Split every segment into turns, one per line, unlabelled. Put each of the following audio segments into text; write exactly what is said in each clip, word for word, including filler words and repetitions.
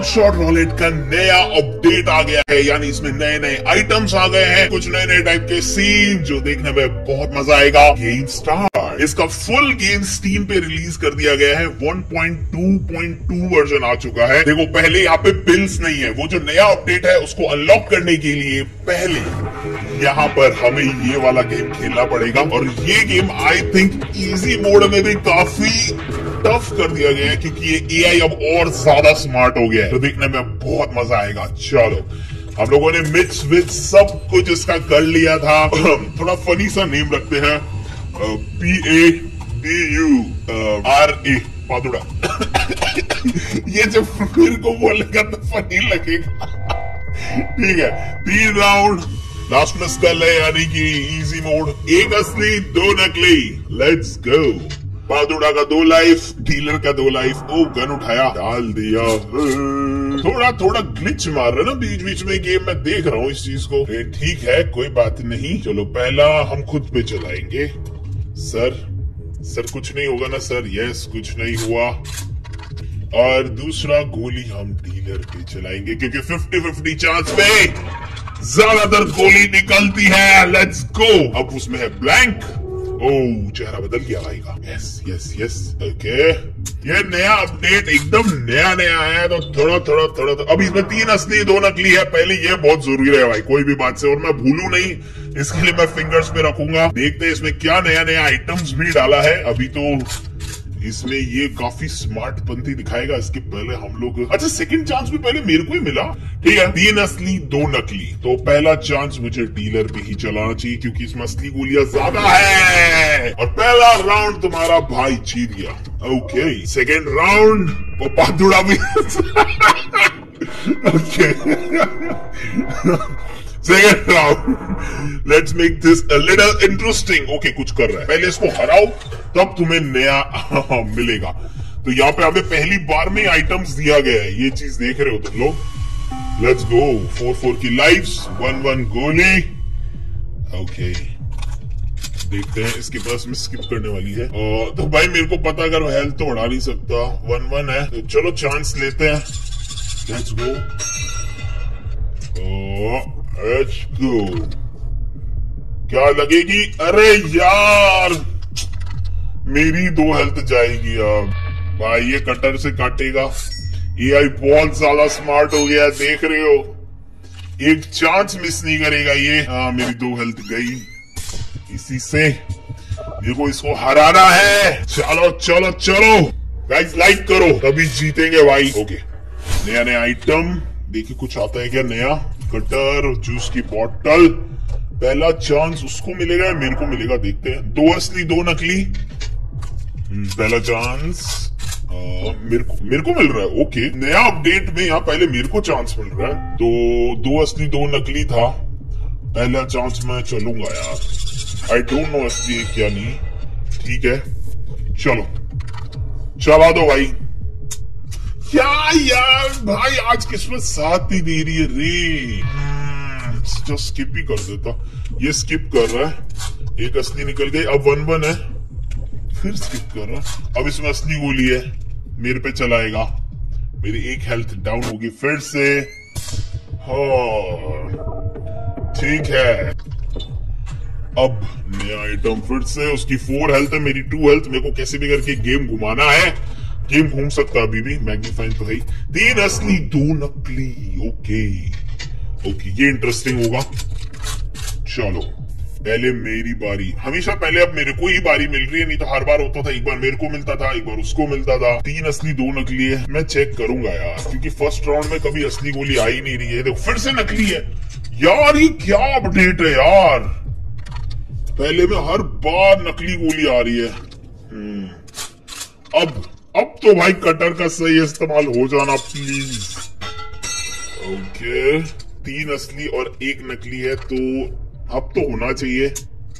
Shot wallet का नया update आ गया है, यानी इसमें नए नए आइटम्स आ गए हैं, कुछ नए नए टाइप के सीन जो देखने में बहुत मजा आएगा। Game start. इसका फुल गेम स्टीम पे रिलीज कर दिया गया है। One point two point two version आ चुका है। देखो पहले यहाँ पे बिल्स नहीं है, वो जो नया अपडेट है उसको अनलॉक करने के लिए पहले यहाँ पर हमें ये वाला गेम खेलना पड़ेगा। और ये game I think easy mode में भी काफी टफ कर दिया गया है, क्योंकि ये एआई अब और ज्यादा स्मार्ट हो गया है, तो देखने में बहुत मजा आएगा। चलो हम लोगों ने मिक्स विच सब कुछ इसका कर लिया था। थोड़ा फनी सा नेम रखते हैं, P A D U R A पादुड़ा। ये जब फिर को बोलेगा तो फनी लगेगा। ठीक है, तीन राउंड लास्ट में स्कल है, यानी कि इजी मोड। एक असली दो नकली। Let's go. पादुड़ा का दो लाइफ, डीलर का दो लाइफ। ओ गन उठाया, डाल दिया। थोड़ा थोड़ा ग्लिच मार रहा है ना बीच बीच में गेम, में देख रहा हूँ इस चीज को। ठीक है, कोई बात नहीं। चलो पहला हम खुद पे चलाएंगे। सर सर कुछ नहीं होगा ना सर? यस, कुछ नहीं हुआ। और दूसरा गोली हम डीलर पे चलाएंगे, क्योंकि फिफ्टी फिफ्टी चांस पे ज्यादातर गोली निकलती है। Let's go. अब उसमें है ब्लैंक। ओह, चेहरा बदल गया भाई का। Yes yes yes okay. ये नया अपडेट एकदम नया नया है, तो थोड़ा थोड़ा थोड़ा तो अब इसमें तीन असली दो नकली है। पहले ये बहुत जरूरी है भाई, कोई भी बात से, और मैं भूलू नहीं, इसके लिए मैं फिंगर्स पे रखूंगा। देखते हैं इसमें क्या नया नया आइटम्स भी डाला है। अभी तो इसमें ये काफी स्मार्ट पंथी दिखाएगा। इसके पहले हम लोग, अच्छा सेकंड चांस भी पहले मेरे को ही मिला। ठीक है, तीन असली दो नकली, तो पहला चांस मुझे डीलर पे ही चलाना चाहिए, क्योंकि इसमें असली गोलियां ज्यादा है। और पहला राउंड तुम्हारा भाई जीत गया। ओके, सेकंड राउंड वो पादुड़ा भी। Okay, second round, let's make this a little interesting. Okay, कुछ कर रहा है, पहले इसको हराओ तब तुम्हें नया मिलेगा। तो यहाँ पे हमें पहली बार में आइटम्स दिया गया है, ये चीज देख रहे हो तुम लोग। Let's go. फोर फोर की लाइफ्स, वन वन गोली। ओके, देखते हैं इसके पास में स्किप करने वाली है। और तो भाई मेरे को पता, अगर हेल्थ तो उड़ा नहीं सकता। वन वन है, तो चलो चांस लेते हैं। Let's go. Let's go. क्या लगेगी? अरे यार, मेरी दो हेल्थ जाएगी अब। भाई ये कटर से काटेगा। एआई बहुत ज्यादा स्मार्ट हो गया, देख रहे हो, एक चांस मिस नहीं करेगा ये। हाँ, मेरी दो हेल्थ गई। इसी से मेरे को इसको हराना है। चलो चलो चलो गाइस, लाइक करो तभी जीतेंगे भाई। ओके, नया नया आइटम देखिए, कुछ आता है क्या नया? कटर, जूस की बोतल। पहला चांस उसको मिलेगा, मेरे को मिलेगा, देखते हैं। दो असली दो नकली। पहला चांस मेरे को मेरे को मिल रहा है। ओके, नया अपडेट में यहाँ पहले मेरे को चांस मिल रहा है, तो दो असली दो नकली था। पहला चांस मैं चलूंगा यार। आई डोंट नो असली है क्या नहीं। ठीक है, चलो चला दो भाई। क्या यार भाई, आज किस्मत साथ ही दे रही है रे। जो स्किप ही कर देता, ये स्किप कर रहा है। एक असली निकल गई, अब वन वन है, फिर स्किप कर रहा। अब इसमें असली गोली है, मेरे पे चलाएगा। मेरी एक हेल्थ डाउन होगी फिर से। ठीक है, अब नया आइटम फिर से। उसकी फोर हेल्थ है, मेरी टू हेल्थ। मेरे को कैसे भी करके गेम घुमाना है। गेम घूम सकता अभी भी, मैग्नीफाइंग तो है ही। तीन असली दो नकली। ओके ओके, ये इंटरेस्टिंग होगा। चलो पहले मेरी बारी। हमेशा पहले अब मेरे को ही बारी मिल रही है, नहीं तो हर बार होता था, एक बार मेरे को मिलता था, एक बार उसको मिलता था। तीन असली दो नकली है, मैं चेक करूंगा यार, क्योंकि फर्स्ट राउंड में कभी असली गोली आ ही नहीं रही है। देखो फिर से नकली है यार, ये क्या अपडेट है यार। पहले में हर बार नकली गोली आ रही है। अब अब तो भाई कटर का सही इस्तेमाल हो जाना प्लीज। ओके, तीन असली और एक नकली है, तो अब तो होना चाहिए।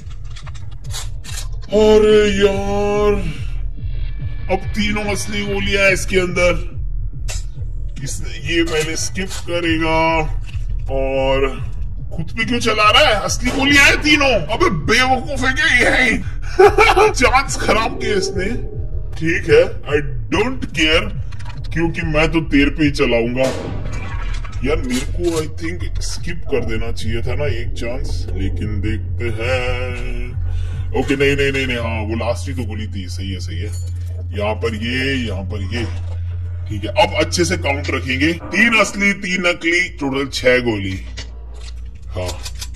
अरे यार, अब तीनों असली गोलियां है इसके अंदर। इसने ये पहले स्किप करेगा और खुद भी क्यों चला रहा है? असली गोलियां है तीनों। अबे बेवकूफ है क्या ये? चांस खराब किया इसने। ठीक है, आई डोंट केयर। क्योंकि मैं तो तेरे पे ही चलाऊंगा। यार मेरे को आई थिंक स्किप कर देना चाहिए था ना एक चांस, लेकिन देखते हैं। ओके नहीं नहीं नहीं नहीं हाँ वो लास्ट ही तो गोली थी। सही है सही है। यहाँ पर ये, यहाँ पर ये, ठीक है। अब अच्छे से काउंट रखेंगे। तीन असली तीन नकली, टोटल छह गोली। हाँ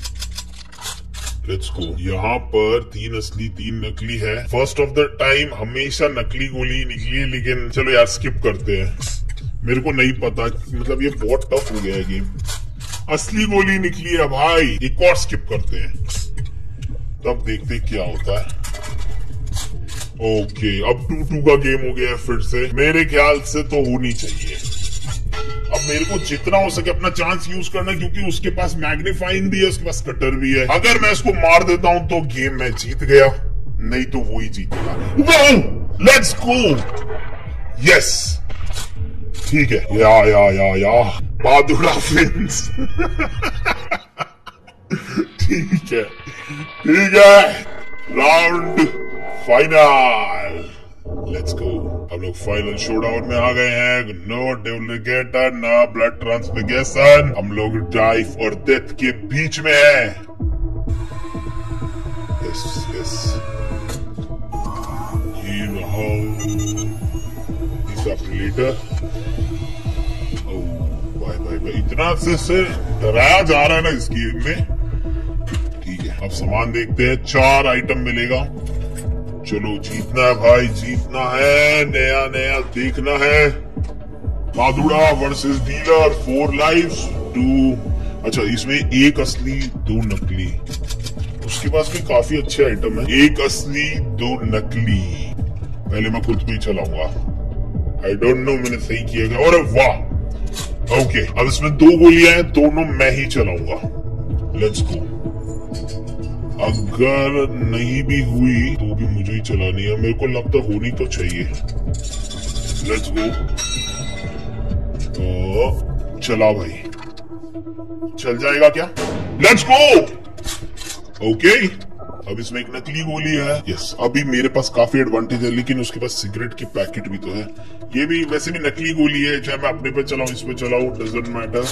लेट्स गो। यहाँ पर तीन असली तीन नकली है। फर्स्ट ऑफ द टाइम हमेशा नकली गोली निकली है, लेकिन चलो यार स्किप करते हैं। मेरे को नहीं पता, मतलब ये बहुत टफ हो गया है गेम। असली गोली निकली है भाई। एक और स्किप करते हैं, तब देखते क्या होता है। ओके अब टू टू का गेम हो गया है फिर से। मेरे ख्याल से तो होनी चाहिए। अब मेरे को जितना हो सके अपना चांस यूज करना, क्योंकि उसके पास मैग्नीफाइंग भी है, उसके पास कटर भी है। अगर मैं इसको मार देता हूं तो गेम मैं जीत गया, नहीं तो वो ही जीतेगा। Let's go. यस ठीक है। या या या या बादुड़ा फिल्म्स। ठीक है ठीक है। Round final. Let's go. हम लोग फाइनल शोडाउन में आ गए हैं। नो डुप्लीकेटर, ना ब्लड ट्रांसफिगेशन। हम लोग लाइफ और डेथ के बीच में है। यस यस ये रहा लीडर। भाई भाई भाई इतना से, से डराया जा रहा है ना इस गेम में। ठीक है अब सामान देखते हैं। चार आइटम मिलेगा। चलो जीतना है भाई, जीतना है। नया नया देखना है। बादुड़ा versus dealer, four lives two. अच्छा इसमें एक असली दो नकली। उसके पास भी काफी अच्छे आइटम है। एक असली दो नकली। पहले मैं खुद को ही चलाऊंगा। आई डोंट नो मैंने सही किया क्या। और वाह ओके अब इसमें दो गोलियां हैं, दोनों मैं ही चलाऊंगा। Let's go. अगर नहीं भी हुई तो भी मुझे ही चलानी है। मेरे को लगता होनी तो चाहिए। Let's go. तो चला भाई, चल जाएगा क्या? Let's go. ओके अब इसमें एक नकली गोली है। यस अभी मेरे पास काफी एडवांटेज है, लेकिन उसके पास सिगरेट की पैकेट भी तो है। ये भी वैसे भी नकली गोली है, चाहे मैं अपने पे चलाऊं इस पे चलाऊं डजंट मैटर।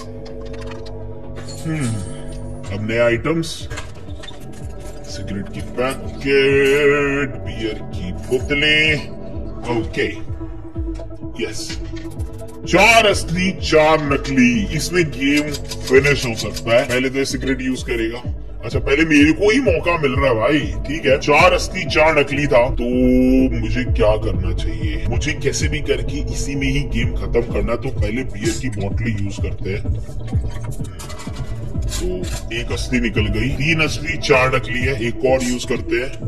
हम्म अब नए आइटम्स। सिगरेट की पैकेट, बियर की बोतलें। ओके यस चार असली चार नकली। इसमें गेम फिनिश हो सकता है। पहले तो सिगरेट यूज करेगा। अच्छा पहले मेरे को ही मौका मिल रहा है भाई। ठीक है चार असली चार नकली था, तो मुझे क्या करना चाहिए? मुझे कैसे भी करके इसी में ही गेम खत्म करना। तो पहले बियर की बोतलें यूज करते हैं। तो एक असली निकल गई। तीन असली चार नकली है। एक और यूज करते हैं।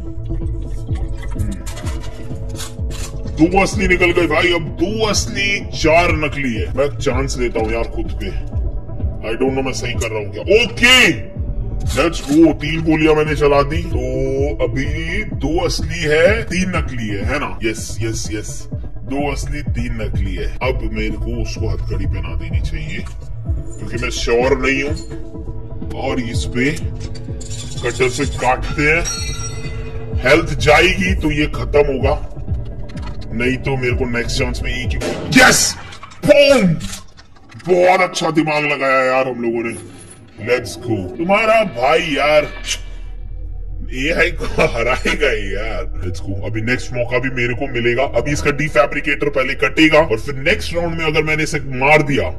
दो असली निकल गई भाई। अब दो असली चार नकली है। मैं चांस लेता हूँ यार खुद पे। आई डोंट नो मैं सही कर रहा हूँ क्या। Okay let's go. तीन गोलियां मैंने चला दी, तो अभी दो असली है तीन नकली है, है ना? यस यस यस दो असली तीन नकली है। अब मेरे को उसको हथकड़ी पहना देनी चाहिए, क्योंकि मैं श्योर नहीं हूं। और इस पे कटर से काटते हैं। हेल्थ जाएगी तो ये खत्म होगा, नहीं तो मेरे को नेक्स्ट चांस में एक ही। Yes boom. बहुत अच्छा दिमाग लगाया यार हम लोगों ने। Let's go. तुम्हारा भाई यार एआई को हराएगा यार। Let's go. अभी नेक्स्ट मौका भी मेरे को मिलेगा। अभी इसका डीफैब्रिकेटर पहले कटेगा, और फिर नेक्स्ट राउंड में अगर मैंने इसे मार दिया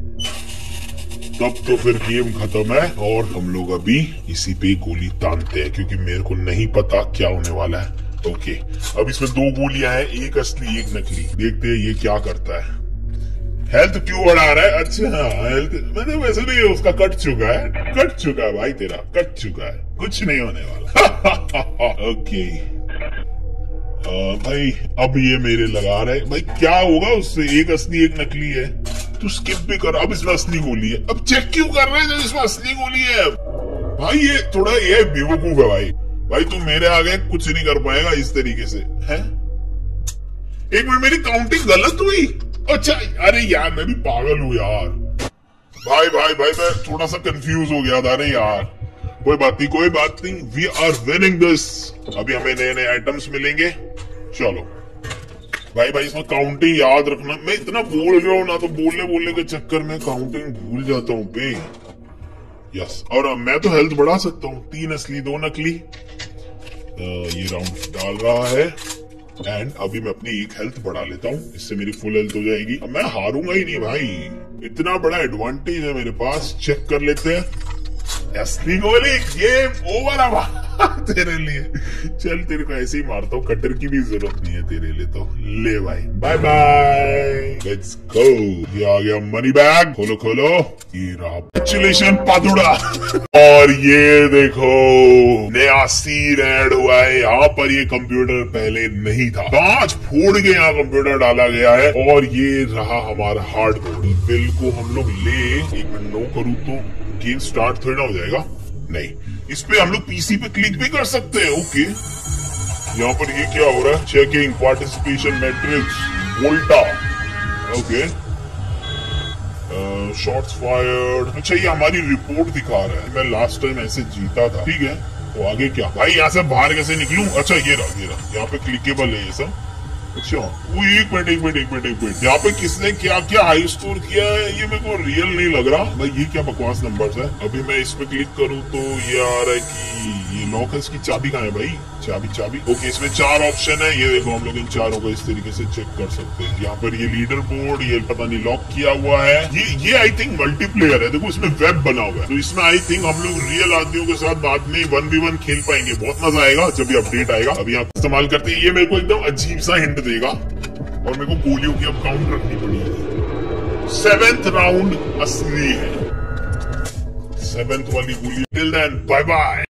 तब तो फिर गेम खत्म है। और हम लोग अभी इसी पे गोली तानते हैं, क्योंकि मेरे को नहीं पता क्या होने वाला है। ओके अब इसमें दो गोलियां हैं, एक असली एक नकली। देखते हैं ये क्या करता है। हेल्थ क्यों बढ़ा रहा है? अच्छा हेल्थ मैंने वैसे नहीं, उसका कट चुका है। कट चुका है भाई, तेरा कट चुका है, कुछ नहीं होने वाला। ओके आ, भाई अब ये मेरे लगा रहे भाई। क्या होगा उससे? एक असली एक नकली है, तू स्किप भी कर। अब इसमें असली गोली है। अब चेक क्यों कर रहे हैं जब इसमें असली गोली है? भाई ये थोड़ा ये बेवकूफ है भाई। भाई तू मेरे आगे कुछ नहीं कर पाएगा इस तरीके से, है? एक मिनट मेरी काउंटिंग गलत हुई। अच्छा अरे यार मैं भी पागल हूँ यार। भाई भाई भाई मैं थोड़ा सा कंफ्यूज हो गया था। अरे यार कोई बात नहीं कोई बात नहीं। We are winning this. अभी हमें नए नए आइटम्स मिलेंगे। चलो भाई भाई इसमें काउंटिंग याद रखना। मैं इतना बोल रहा हूँ ना, तो बोलने बोलने के चक्कर में काउंटिंग भूल जाता हूँ बे। यस, और मैं तो हेल्थ बढ़ा सकता हूँ, तीन असली दो नकली। ये राउंड डाल रहा है एंड अभी मैं अपनी एक हेल्थ बढ़ा लेता हूँ, इससे मेरी फुल हेल्थ हो जाएगी। अब मैं हारूंगा ही नहीं भाई, इतना बड़ा एडवांटेज है मेरे पास। चेक कर लेते हैं। असली गोली, गेम ओवर अब तेरे लिए। चल तेरे को ऐसे ही मारता हूँ, कटर की भी जरूरत नहीं है तेरे लिए तो। ले भाई, बाय बाय, लेट्स गो। ये आ गया मनी बैग, खोलो खोलो, ये रहा। कंग्रेचुलेशन पादुड़ा। और ये देखो नया सीन ऐड हुआ है यहाँ पर। ये कंप्यूटर पहले नहीं था, कांच फोड़ के यहाँ कंप्यूटर डाला गया है। और ये रहा हमारा हार्डबोर्ड। बिल को हम लोग ले, एक मिनट नो करूँ तो गेम स्टार्ट थोड़ा हो जाएगा। नहीं, इस पे हम लोग पीसी पे क्लिक भी कर सकते हैं। ओके, यहाँ पर ये क्या हो रहा है? चेकिंग पार्टिसिपेशन मैट्रिक्स वोल्टा। Okay, shots fired. अच्छा, ये हमारी रिपोर्ट दिखा रहा है। मैं लास्ट टाइम ऐसे जीता था। ठीक है, तो आगे क्या भाई? यहाँ से बाहर कैसे निकलूं? अच्छा, ये रहा ये रहा, यहाँ पे क्लिकेबल है ये सब। अच्छा, वो एक मिनट एक मिनट एक मिनट एक मिनट यहाँ पे किसने क्या क्या हाई स्टोर किया है, ये मेरे को रियल नहीं लग रहा भाई। ये क्या बकवास नंबर्स है? अभी मैं इस पे क्लिक करूँ तो ये आ रहा है कि ये लॉक है। इसकी चाबी कहाँ है भाई? चाबी चाबी ओके, इसमें चार ऑप्शन है। ये देखो, हम लोग इन चारों को इस तरीके से चेक कर सकते हैं। यहाँ पर ये लीडर बोर्ड, ये पता नहीं लॉक किया हुआ है। ये ये आई थिंक मल्टीप्लेयर है। देखो इसमें वेब बना हुआ है, तो इसमें आई थिंक हम लोग रियल आदमियों के साथ बाद में वन वी वन खेल पाएंगे। बहुत मजा आएगा जब ये अपडेट आएगा। अभी आप इस्तेमाल करते हैं, ये मेरे को एकदम अजीब सा हिंट देगा और मेरे को गोलियों की अब काउंट रखनी पड़ेगी। सेवेंथ राउंड असली है, सेवेंथ वाली गोली। Till then bye bye.